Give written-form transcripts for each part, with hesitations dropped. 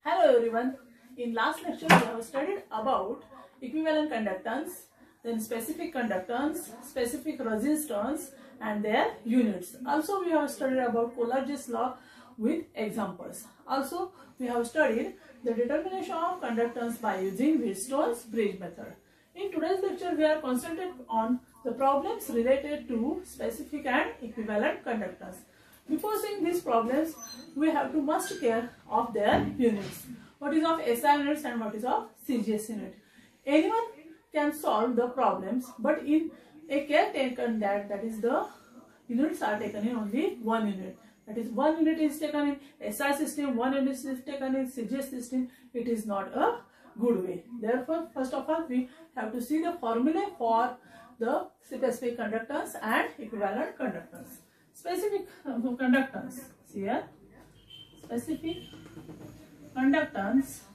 Hello everyone. In last lecture we have studied about equivalent conductance, then specific conductance, specific resistance and their units. Also we have studied about Coleridge's law with examples. Also we have studied the determination of conductance by using Wheatstone's bridge method. In today's lecture we are concentrated on the problems related to specific and equivalent conductance. Before seeing these problems, we have to must care of their units. What is of SI units and what is of CGS unit. Anyone can solve the problems, but in a care taken that is the units are taken in only one unit. That is, one unit is taken in SI system, one unit is taken in CGS system. It is not a good way. Therefore, first of all, we have to see the formula for the specific conductance and equivalent conductance. Specific conductance, here specific conductance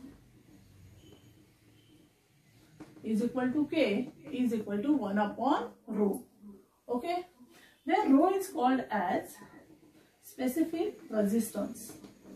is equal to K is equal to 1 upon rho. Okay, then rho is called as specific resistance.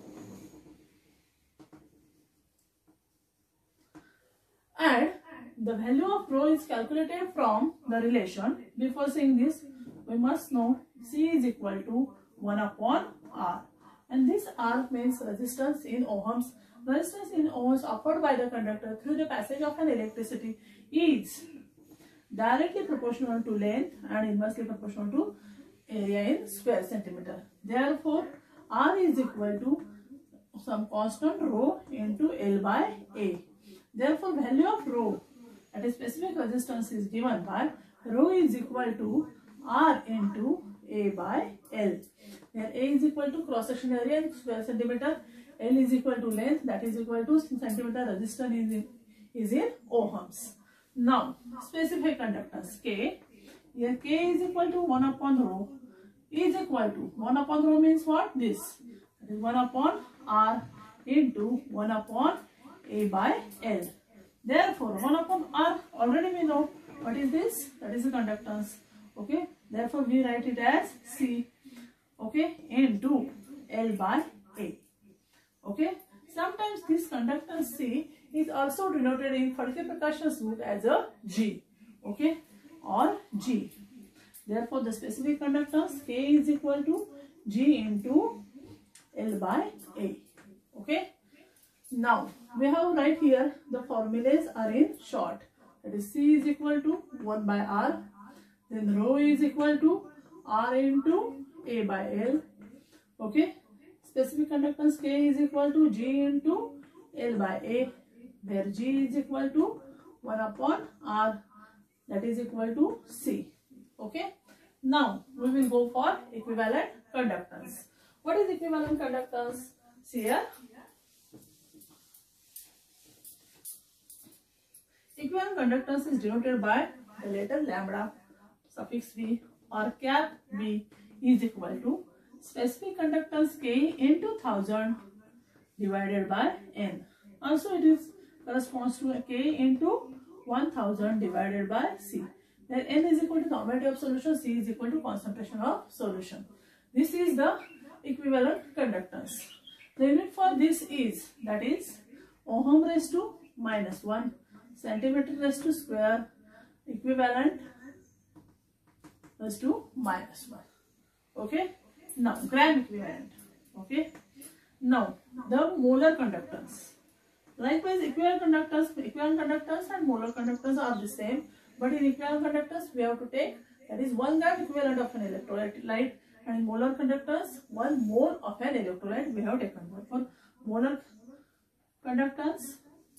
And the value of rho is calculated from the relation. Before saying this, we must know C is equal to 1 upon R. And this R means resistance in ohms. Resistance in ohms offered by the conductor through the passage of an electricity is directly proportional to length and inversely proportional to area in square centimeter. Therefore, R is equal to some constant rho into L by A. Therefore, value of rho, that is specific resistance, is given by rho is equal to R into A by L, where A is equal to cross section area in square centimeter, L is equal to length, that is equal to centimeter, resistance is in ohms. Now, specific conductance K, here K is equal to 1 upon rho is equal to 1 upon rho means what? This, that is 1 upon R into 1 upon A by L. Therefore, 1 upon R already we know what is this, that is the conductance. Okay, therefore we write it as C, okay, into L by A. Okay, sometimes this conductance C is also denoted in Phadke Prakash's book as a G, okay, or G. Therefore, the specific conductance K is equal to G into L by A. Okay, now we have right here the formulas are in short. That is, C is equal to 1 by R. Then rho is equal to R into A by L. Okay. Specific conductance K is equal to G into L by A, where G is equal to 1 upon R, that is equal to C. Okay. Now we will go for equivalent conductance. What is equivalent conductance? See here. Equivalent conductance is denoted by the letter lambda, suffix V or cap V is equal to specific conductance K into 1000 divided by N. Also it is corresponds to a K into 1000 divided by C. Then N is equal to normality of solution, C is equal to concentration of solution. This is the equivalent conductance. The unit for this is, that is, ohm raised to minus 1, centimeter raised to square, equivalent raised to minus 1. Okay. Now gram equivalent. Okay. Now the molar conductance. Likewise, equivalent conductance and molar conductance are the same, but in equivalent conductance we have to take, that is, 1 gram equivalent of an electrolyte, and in molar conductance 1 mole of an electrolyte we have taken. For molar conductance,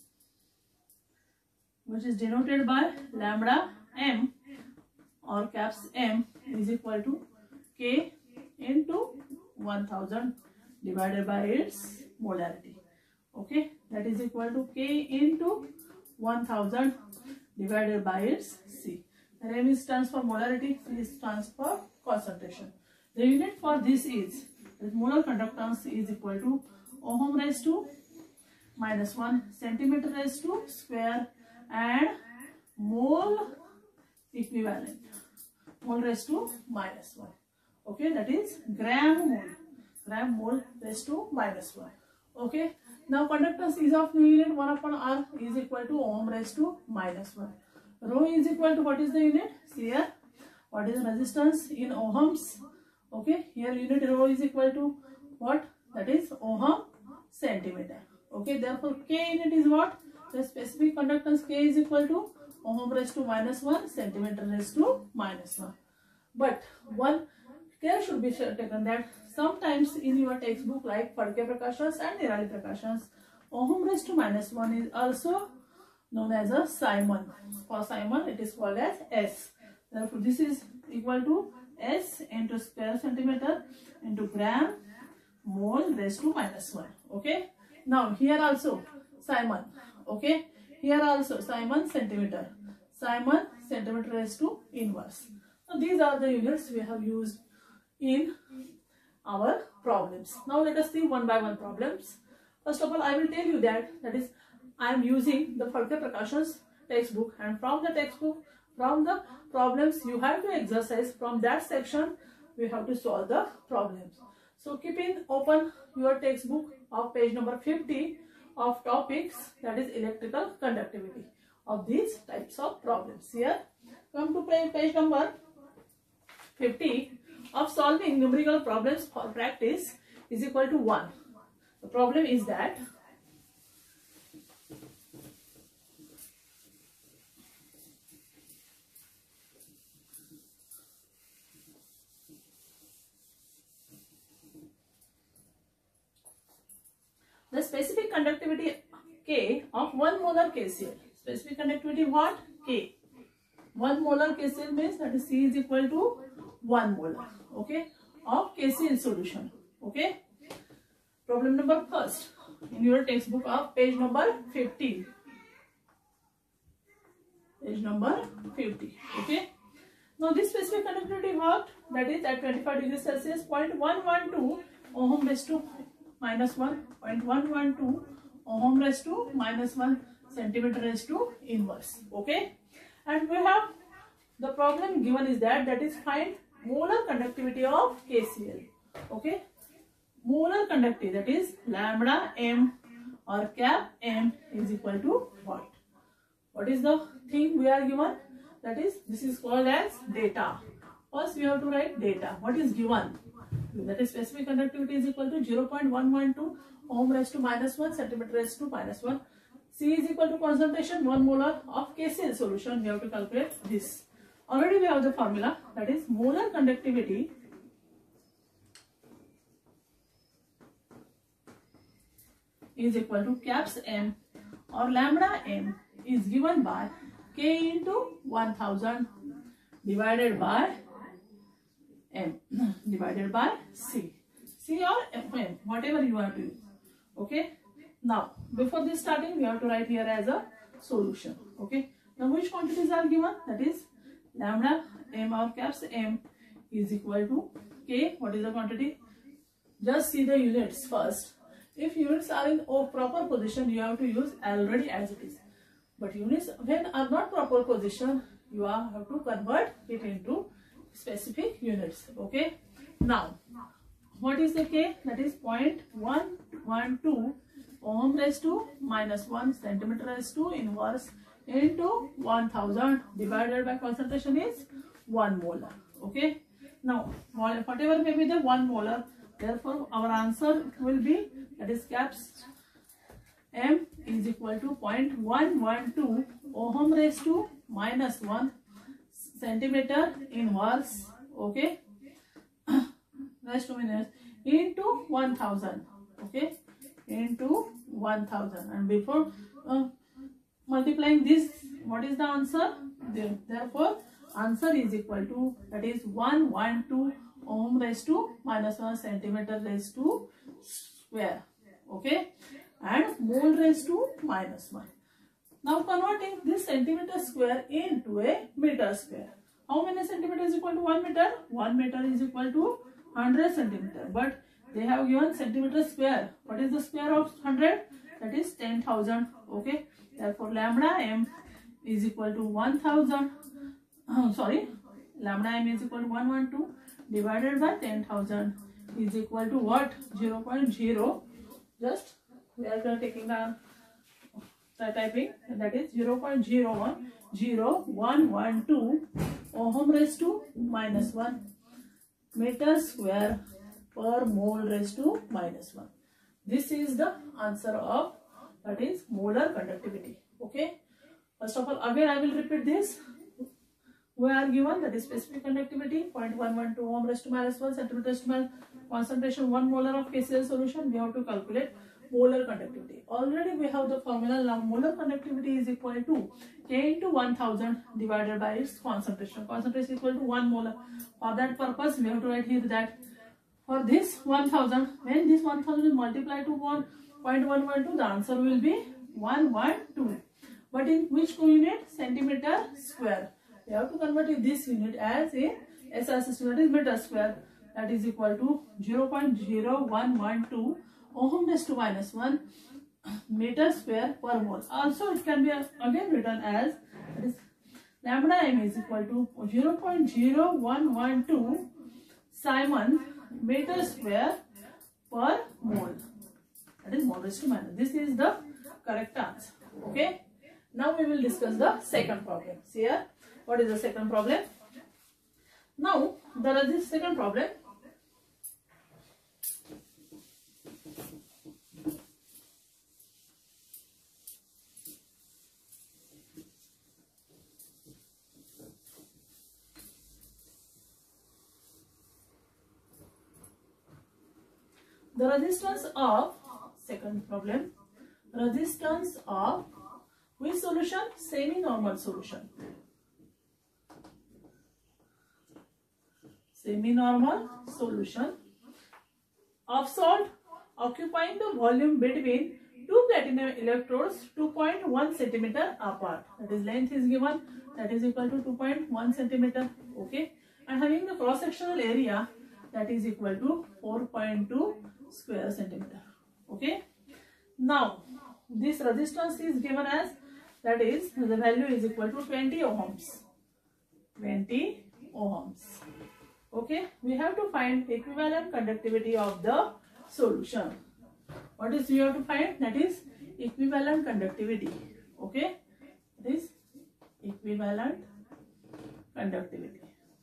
which is denoted by lambda m or caps M, is equal to K into 1000 divided by its molarity. Okay, that is equal to K into 1000 divided by its C. The M stands for molarity, C stands for concentration. The unit for this is, molar conductance is equal to ohm raised to minus 1, centimeter raised to square, and mole equivalent, mole raised to minus 1. Okay, that is gram mole raised to minus 1. Okay. Now conductance is of new unit 1 upon R is equal to ohm raised to minus 1. Rho is equal to what is the unit? See here. What is the resistance in ohms? Okay. Here unit rho is equal to what? That is ohm centimeter. Okay. Therefore K unit is what? The specific conductance K is equal to ohm raised to minus 1, centimeter raised to minus 1. But one care should be taken that sometimes in your textbook like Phadke Prakashans and Nirali Prakashans, ohm raised to minus 1 is also known as a Simon. For Simon it is called as S. Therefore this is equal to S into square centimeter into gram mole raised to minus 1. Okay. Now here also Simon. Okay. Here also Simon centimeter. Simon centimeter raised to inverse. So these are the units we have used in our problems. Now let us see one by one problems. First of all, I will tell you that is I am using the Phadke Prakashans textbook, and from the textbook, from the problems you have to exercise from that section, we have to solve the problems. So keep in open your textbook of page number 50 of topics, that is electrical conductivity, of these types of problems. Here come to page number 50 of solving numerical problems for practice is equal to 1. The problem is that the specific conductivity K of 1 molar KCl. Specific conductivity what? K. 1 molar KCl means that is C is equal to 1 molar. Okay. Of KCl solution. Okay. Problem number first in your textbook of page number 50. Page number 50. Okay. Now this specific conductivity worked, that is at 25 degrees Celsius, 0.112 ohm raised to minus 1, 0.112 ohm raised to minus 1, centimeter raised to inverse. Okay. And we have the problem given is that is find molar conductivity of KCl. Okay. Molar conductivity, that is lambda m or cap m is equal to what? What is the thing we are given? That is, this is called as data. First we have to write data. What is given? That is specific conductivity is equal to 0.112 ohm raised to minus 1, centimeter raised to minus 1. C is equal to concentration 1 molar of KCl solution. We have to calculate this. Already we have the formula, that is molar conductivity is equal to caps m or lambda m is given by K into 1000 divided by m divided by C. C or m, whatever you have to use. Okay. Now before this starting we have to write here as a solution. Okay. Now which quantities are given? That is lambda m or caps m is equal to K. What is the quantity? Just see the units first. If units are in proper position, you have to use already as it is. But units when are not proper position, you have to convert it into specific units. Okay. Now, what is the K? That is 0.112 ohm raised to minus 1, centimeter raised to inverse into 1000 divided by concentration is 1 molar. Okay. Now, whatever may be the 1 molar, therefore our answer will be, that is caps m is equal to 0.112 ohm raised to minus 1, centimeter inverse, okay, raised to minus into 1000, okay, into 1000, and before multiplying this, what is the answer? Therefore answer is equal to, that is 112 ohm raised to minus 1, centimeter raised to square, okay, and mole raised to minus 1. Now converting this centimeter square into a meter square. How many centimeters is equal to 1 meter? 1 meter is equal to 100 centimeter. But they have given centimeter square. What is the square of 100? That is 10,000. Okay. Therefore lambda m is equal to 1000. Lambda m is equal to 112 divided by 10,000 is equal to what? 0.0. Just we are taking the typing, that is 0.01012 ohm raised to -1 meter square per mole raised to -1. This is the answer of, that is, molar conductivity. Okay. First of all, again I will repeat this. We are given that is specific conductivity 0.112 ohm raised to -1 centimeter square, concentration 1 molar of KCl solution. We have to calculate molar conductivity. Already we have the formula. Now molar conductivity is equal to K into 1000 divided by its concentration. Concentration is equal to 1 molar. For that purpose, we have to write here that for this 1000, when this 1000 is multiplied to 1.112, the answer will be 112. But in which unit? Centimeter square. We have to convert this unit as a SI system, that is meter square. That is equal to 0.0112 ohm raised to -1 meter square per mole. Also, it can be again written as, that is, lambda m is equal to 0.0112 Simon meter square per mole. That is mole raised to -. This is the correct answer. Okay. Now we will discuss the second problem. See here, what is the second problem? Now there is this second problem. The resistance of, second problem, resistance of which solution? Semi-normal solution. Semi-normal solution of salt occupying the volume between two platinum electrodes 2.1 centimeter apart. That is, length is given, that is equal to 2.1 centimeter. Okay, and having the cross-sectional area that is equal to 4.2 square centimeter. Okay, now this resistance is given as, that is, the value is equal to 20 ohms. 20 ohms. Okay, we have to find equivalent conductivity of the solution. What is we have to find? That is equivalent conductivity. Okay, that is equivalent conductivity.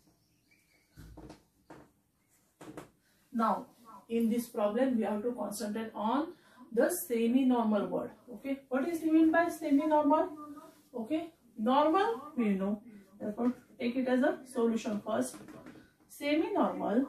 Now, in this problem, we have to concentrate on the semi-normal word. Okay, what is meant by semi-normal? Okay, normal we know, therefore take it as a solution first. Semi-normal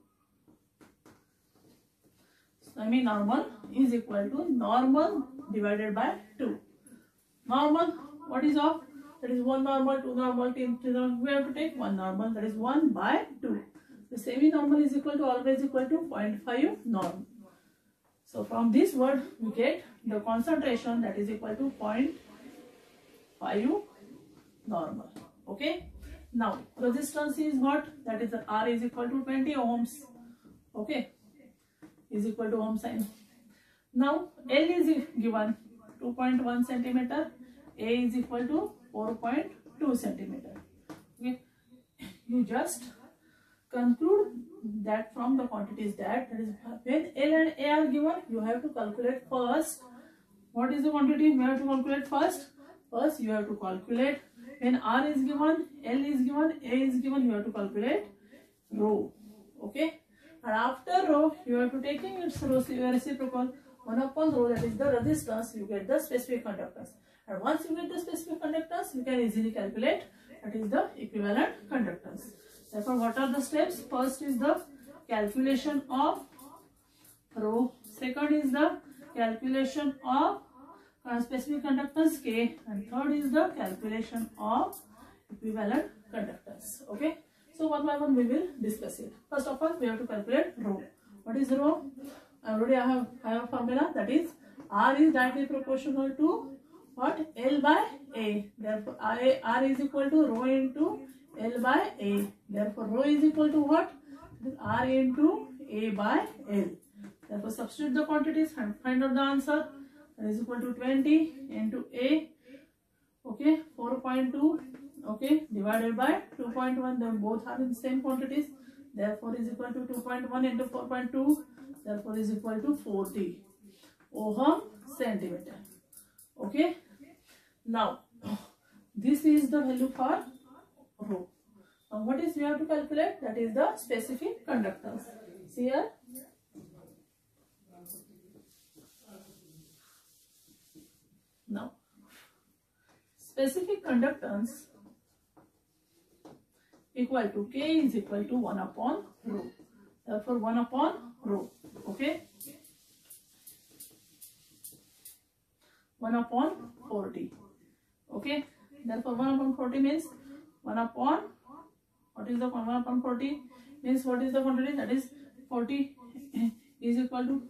is equal to normal divided by 2. Normal, what is of? That is 1 normal, 2 normal, 3 normal. We have to take 1 normal, that is 1 by 2. The semi-normal is equal to, always equal to 0.5 norm. So from this word we get the concentration, that is equal to 0.5 normal. Okay. Now resistance is what? That is the R is equal to 20 ohms. Okay. Is equal to ohm sign. Now L is given 2.1 centimeter. A is equal to 4.2 centimeter. Okay. You just conclude that from the quantities that is, when L and A are given, you have to calculate first. What is the quantity? You have to calculate first. First you have to calculate, when R is given, L is given, A is given, you have to calculate rho. Okay. And after rho, you have to taking its reciprocal 1 upon rho, that is the resistance, you get the specific conductance. And once you get the specific conductance, you can easily calculate, that is the equivalent conductance. Therefore, what are the steps? First is the calculation of rho. Second is the calculation of specific conductance K. And third is the calculation of equivalent conductance. Okay. So one by one we will discuss it. First of all, we have to calculate rho. What is rho? Already I have a formula, that is R is directly proportional to what? L by A. Therefore, R is equal to rho into L by A. Therefore, rho is equal to what? R into A by L. Therefore, substitute the quantities and find out the answer. That is equal to 20 into A. Okay, 4.2. Okay, divided by 2.1. Then both are in the same quantities. Therefore, is equal to 2.1 into 4.2. Therefore, is equal to 40 ohm centimeter. Okay. Now this is the value for rho. Now what is we have to calculate? That is the specific conductance. See here. Now specific conductance equal to K is equal to 1 upon rho. Therefore 1 upon rho. Okay. 1 upon 40. Okay. Therefore 1 upon 40 means 1 upon, what is the 1 upon 40 means what is the quantity? That is 40 is equal to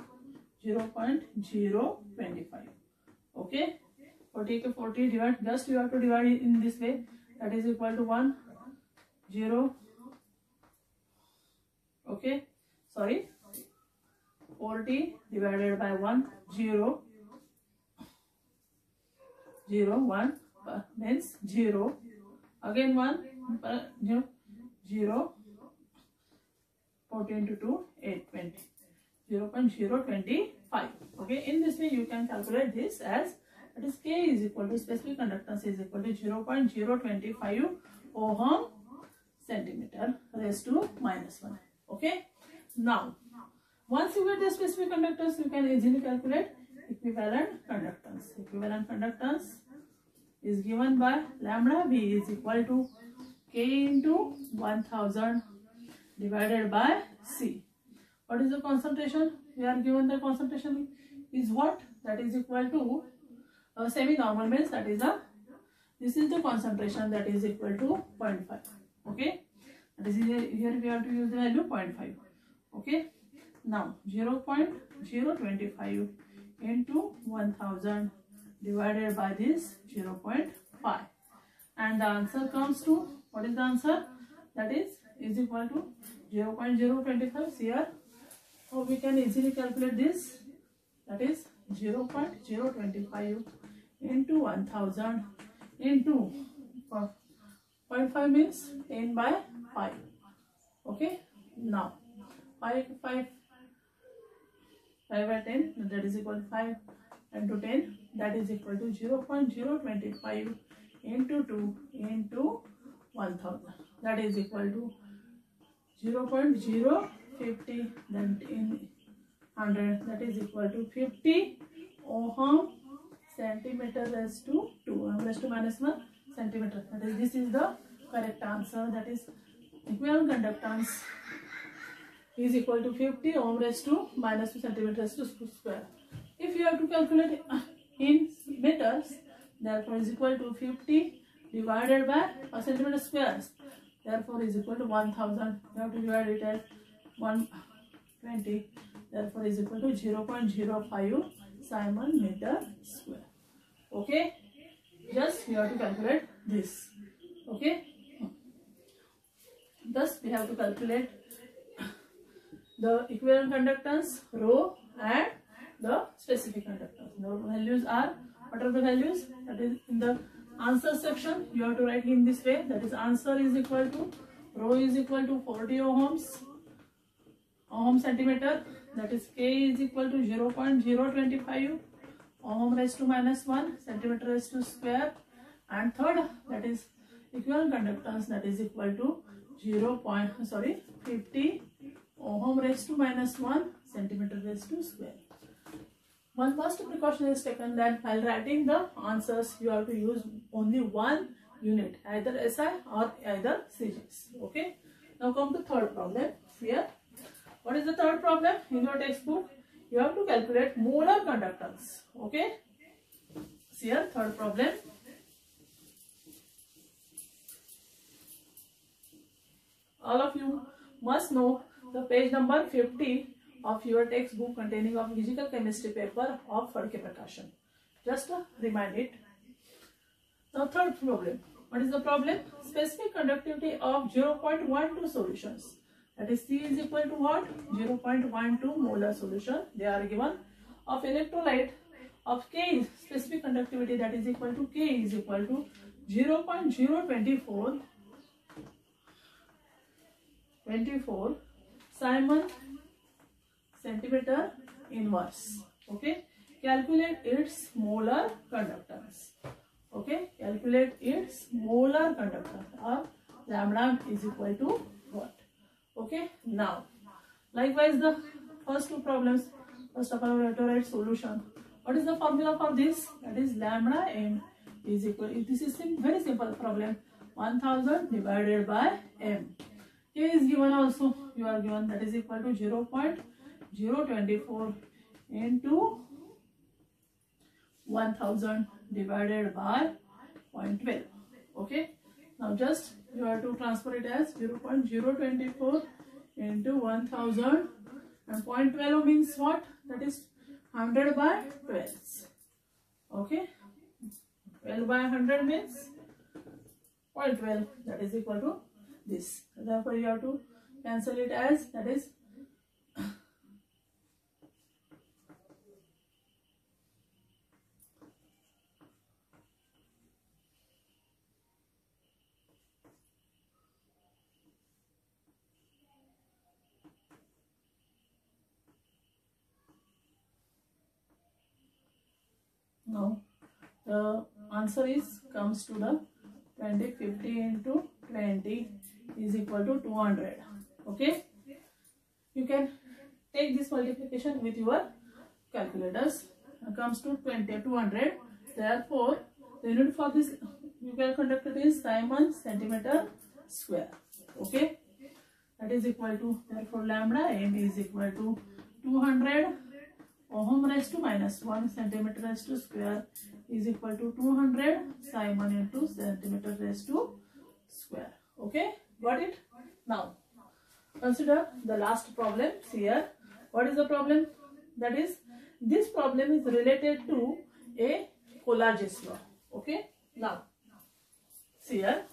0.025. Okay. 40 ke 40 divide, just you have to divide it in this way. That is equal to 1 0. Okay. Sorry. 40 divided by 1 0 0 1 means 0, again 1 0, 40 into 2 820, 0.025. Okay, in this way you can calculate this as, that is K is equal to specific conductance is equal to 0.025 ohm centimeter raised to -1. Okay. Now once you get the specific conductance, you can easily calculate equivalent conductance. Equivalent conductance is given by lambda B is equal to K into 1000 divided by C. What is the concentration? We are given the concentration is what? That is equal to semi-normal means that is the, this is the concentration, that is equal to 0.5. Okay. That is here we have to use the value 0.5. Okay. Now 0.025 into 1000 divided by this 0.5, and the answer comes to, what is the answer? That is equal to 0.025. Here, so we can easily calculate this. That is 0.025 into 1000 into 0.5 means 10 by 5. Okay. Now 5 by 10, that is equal to 5 into 10, that is equal to 0.025 into 2 into 1000, that is equal to 0.050, then in 100, that is equal to 50 ohm centimeter raised to 2 raised to -1 centimeter. That is, this is the correct answer. That is equivalent conductance is equal to 50 ohm raised to -2 centimeters to square. If you have to calculate in meters, therefore is equal to 50 divided by a centimeter squares, therefore is equal to 1000. You have to divide it as 120, therefore is equal to 0.05 Simon meter square. Okay, just you have to calculate this. Okay, thus we have to calculate the equivalent conductance rho and the specific conductance. The values are, what are the values? That is in the answer section you have to write in this way. That is, answer is equal to rho is equal to 40 ohm centimeter. That is, K is equal to 0.025 ohm raised to -1 centimeter raised to square, and third, that is equivalent conductance, that is equal to 50 ohm raised to -1 centimeter raised to square. One first precaution is taken that while writing the answers, you have to use only one unit, either SI or either CGS. Okay. Now come to third problem. Here, what is the third problem in your textbook? You have to calculate molar conductance. Okay. See here, third problem. All of you must know the page number 50 of your textbook containing of physical chemistry paper of Phadke Prakashan. Just remind it. Now third problem. What is the problem? Specific conductivity of 0.12 solutions. That is, C is equal to what? 0.12 molar solution. They are given of electrolyte of K specific conductivity, that is equal to K is equal to 0.024 Simon centimeter inverse. Okay, K calculate its molar conductance. Okay, calculate its molar conductance, or lambda is equal to what? Okay, now likewise the first two problems. First of all, we have to write solution. What is the formula for this? That is lambda m is equal. This is very simple problem. 1000 divided by m. Here is given also. You are given that is equal to 0.024 into 1000 divided by 0.12. Okay. Now just you have to transfer it as 0.024 into 1000, and 0.12 means what? That is 100 by 12. Okay. 12 by 100 means 0.12, that is equal to this. Therefore you have to cancel it as, that is now the answer is comes to the 50 into 20 is equal to 200. Okay, you can take this multiplication with your calculators. Comes to 200. Therefore the unit for this nuclear conductor is Simon centimeter square. Okay, that is equal to, therefore lambda m is equal to 200 ohm raised to minus 1 centimeter raised to square is equal to 200 Simon into centimeter raised to square. Okay, got it? Now consider the last problem here. What is the problem? That is, this problem is related to a Colarge's law. Okay, now see here.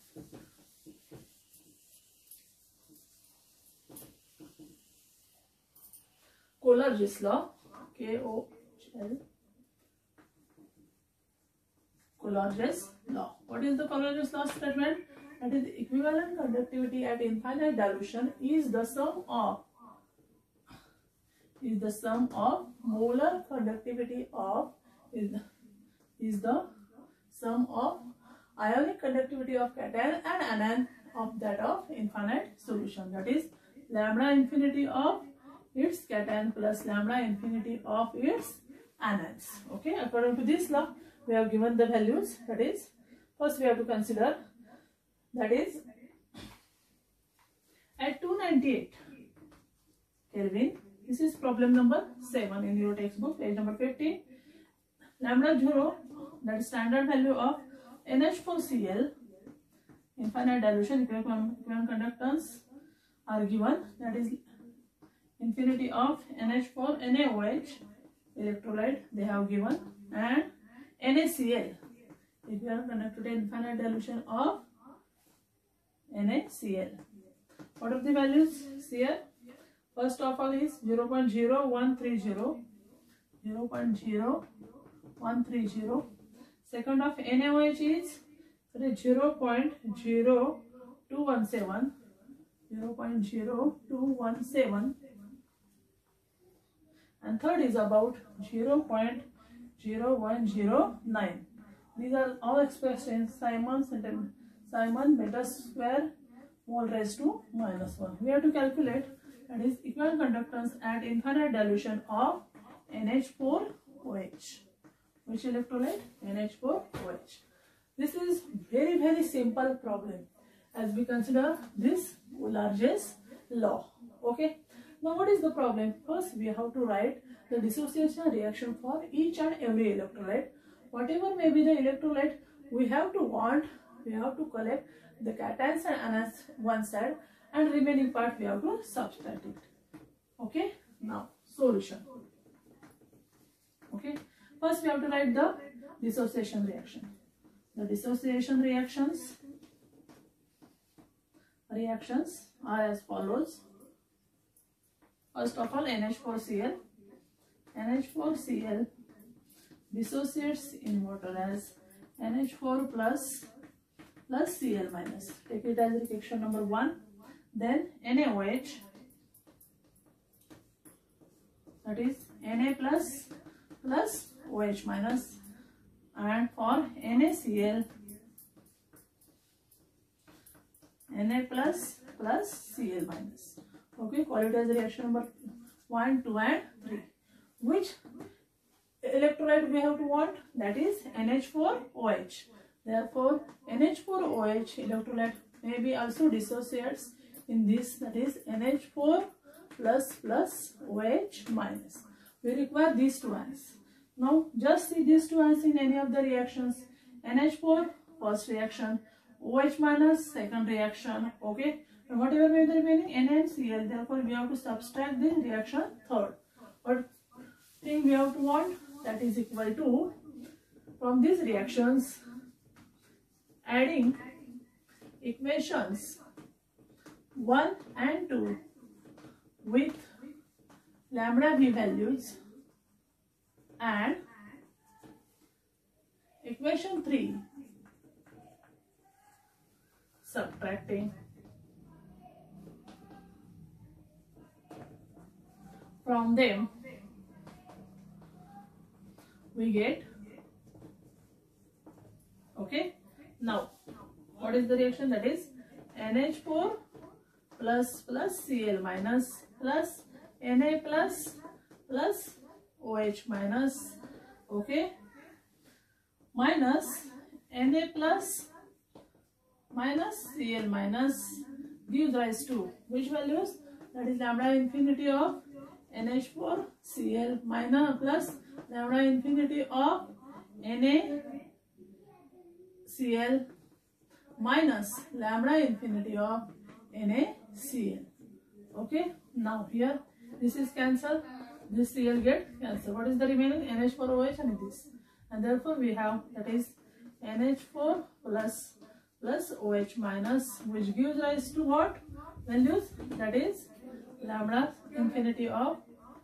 Colarge's law, K-O-L, Colarge's law. What is the Colarge's law statement? That is, equivalent conductivity at infinite dilution is the sum of molar conductivity of is the sum of ionic conductivity of cation and anion of that of infinite solution. That is lambda infinity of its cation plus lambda infinity of its anions. Okay, according to this law we have given the values. That is, first we have to consider, that is at 298 Kelvin. This is problem number 7 in your textbook, page number 50. Lambda 0, that is standard value of NH4Cl, infinite dilution, equivalent conductance are given. That is infinity of NH4 NaOH electrolyte they have given, and NaCl, equivalent conductivity infinite dilution of NaCl. What are the values here? First of all is 0.0130, 0.0130. Second of NaOH is 0.0217, 0.0217, and third is about 0.0109. These are all expressed in Simon meter square mole raised to minus 1. We have to calculate, that is equivalent conductance at infinite dilution of NH4OH. Which electrolyte? NH4OH. This is very simple problem as we consider this Colarge's law. Okay. Now what is the problem? First we have to write the dissociation reaction for each and every electrolyte. Whatever may be the electrolyte, we have to collect the cations and anions one side, and remaining part we have to subtract it. Okay. Now solution. Okay. First we have to write the dissociation reaction. The dissociation reactions are as follows. First of all, NH4Cl. NH4Cl dissociates in water as NH4 plus Cl minus. Take it as reaction number 1. Then NaOH, that is Na plus plus OH minus, and for NaCl, Na plus plus Cl minus. Okay, call it as reaction number 1, 2 and 3. Which electrolyte we have to want? That is NH4OH. Therefore, NH4OH electrolyte may be also dissociates in this, that is NH4 plus plus OH minus. We require these two ions. Now just see these two ions in any of the reactions. NH4 first reaction, OH minus second reaction. Okay, and whatever may be the remaining Na and Cl, therefore we have to subtract the reaction third. What thing we have to want? That is equal to, from these reactions, adding equations 1 and 2 with lambda v values and equation 3 subtracting from them, we get. Okay, now what is the reaction? That is NH4 plus plus Cl minus plus Na plus plus OH minus. Okay, minus Na plus minus Cl minus gives rise to which values? That is lambda infinity of NH4 Cl minus plus lambda infinity of Na Cl minus lambda infinity of NaCl. Okay, now here this is cancelled, this Cl get cancelled. What is the remaining? NH4OH and this, and therefore we have, that is NH4 plus plus OH minus, which gives rise to what values? That is lambda infinity of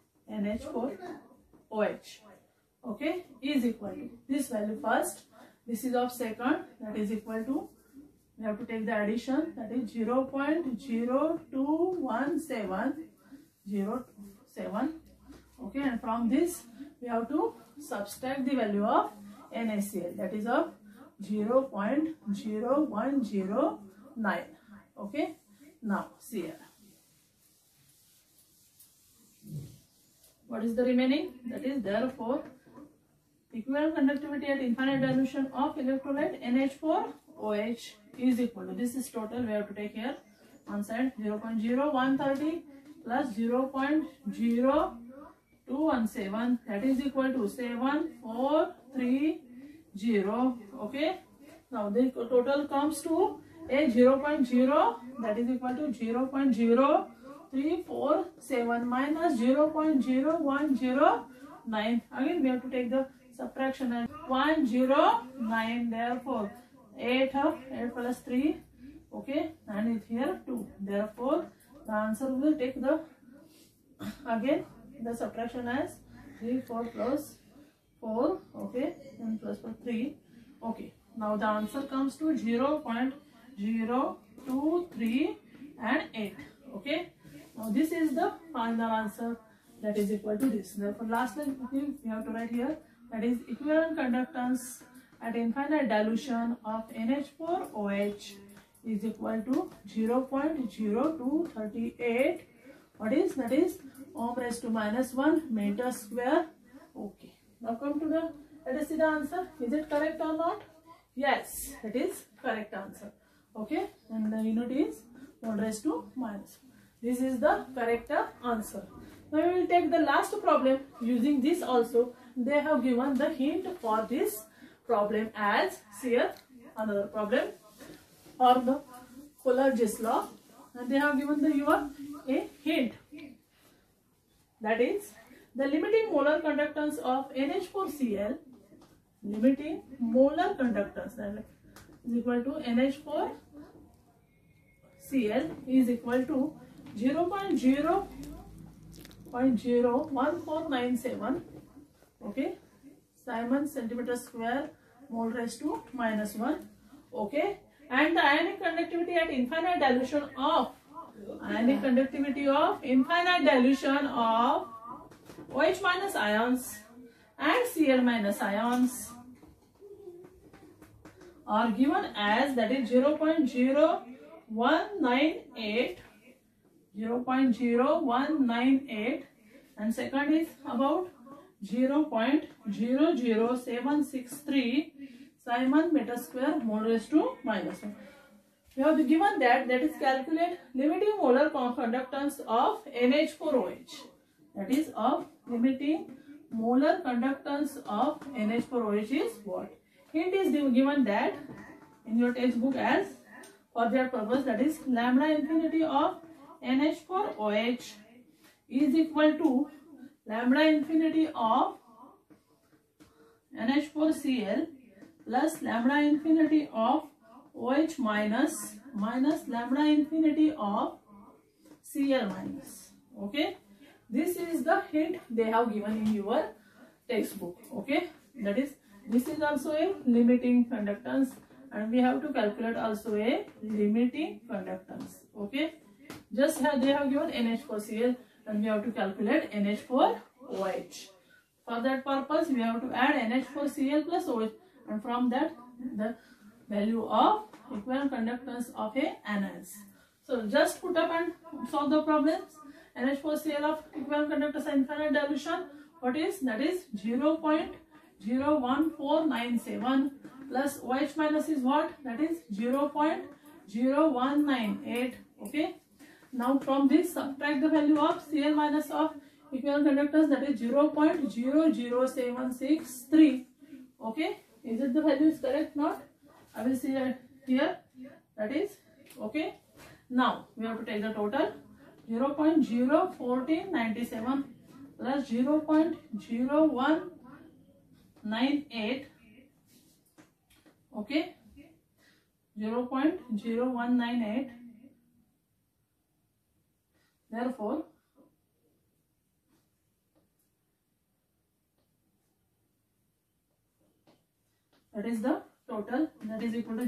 NH4OH. Okay, is equal to this value first, this is of second, that is equal to, we have to take the addition, that is 0.021707. Okay, and from this we have to subtract the value of NaCl, that is of 0.0109. Okay, now see here. What is the remaining? That is, therefore, equivalent conductivity at infinite dilution of electrolyte NH4OH is equal to, this is total, we have to take here one side, 0.0130 plus 0.0217, that is equal to 7430. Okay, now the total comes to a 0.0, that is equal to 0.0347 minus 0.0109. Again we have to take the subtraction as 109, therefore 8 plus 3. Okay, and it here 2, therefore the answer will take the, again the subtraction as 3, 4 plus 4. Okay, and plus 3. Okay, now the answer comes to 0.023 and 8. Okay, now this is the final answer, that is equal to this. Therefore last line we have to write here, that is equivalent conductance at infinite dilution of NH4OH is equal to 0.0238. What is that? Is ohm raised to -1 meter square. Okay, now come to the, let us see the answer. Is it correct or not? Yes, it is correct answer. Okay, and the unit is 1 raised to -1. This is the correct answer. Now we will take the last problem using this also. They have given the hint for this problem as, here another problem for the Coleridge's law, and they have given the a hint, that is the limiting molar conductance of NH4Cl, limiting molar conductance, that is equal to NH4Cl is equal to 0.01497. Okay, Siemens centimeter square mole raised to -1. Okay, and the ionic conductivity at infinite dilution of OH minus ions and Cl minus ions are given as, that is 0.0198, and second is about 0.00763 Simon meter square mole raised to minus 1. We have given that is calculate limiting molar conductance of NH4OH. That is of limiting molar conductance of NH4OH is what? Hint is given that in your textbook as for that purpose, that is lambda infinity of NH4OH is equal to lambda infinity of NH4Cl plus lambda infinity of OH minus lambda infinity of Cl minus. Okay, this is the hint they have given in your textbook. Okay, that is, this is also a limiting conductance, and we have to calculate also a limiting conductance. Okay, just they have given NH4Cl and we have to calculate NH4OH. For that purpose, we have to add NH4Cl plus OH, and from that the value of equivalent conductance of a anions. So just put up and solve the problems. NH4Cl of equivalent conductance infinite dilution, what is, that is 0.01497 plus OH minus is what, that is 0.0198. Okay, now from this subtract the value of Cl minus of equivalent conductance, that is 0.00763. Okay, is it the value is correct? Not, I will see here, that is okay. Now we have to take the total 0.01497 plus 0.0198. Okay, 0.0198. Therefore, that is the total, that is equal to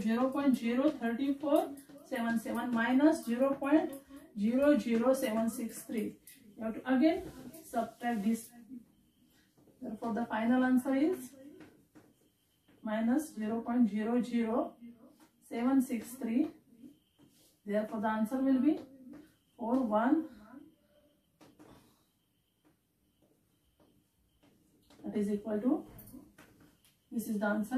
0.03477 minus 0.00763. You have to again subtract this. Therefore, the final answer is minus 0.00763. Therefore, the answer will be 41. That is equal to, this is the answer,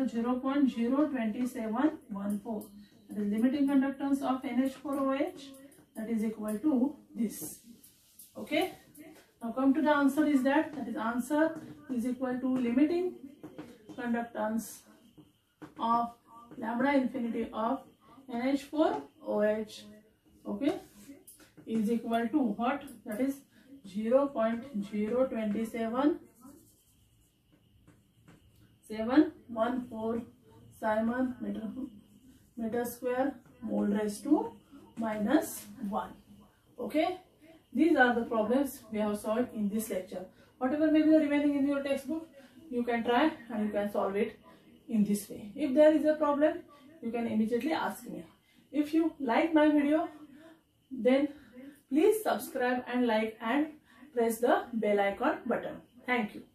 0.02714. That is limiting conductance of NH4OH. That is equal to this. Okay. Now come to the answer is that is answer is equal to limiting conductance of lambda infinity of NH4OH. Okay, is equal to what? That is 0.027714 Simon meter square mole raised to minus 1. Okay, these are the problems we have solved in this lecture. Whatever may be the remaining in your textbook, you can try and you can solve it in this way. If there is a problem, you can immediately ask me. If you like my video, then please subscribe and like and press the bell icon button. Thank you.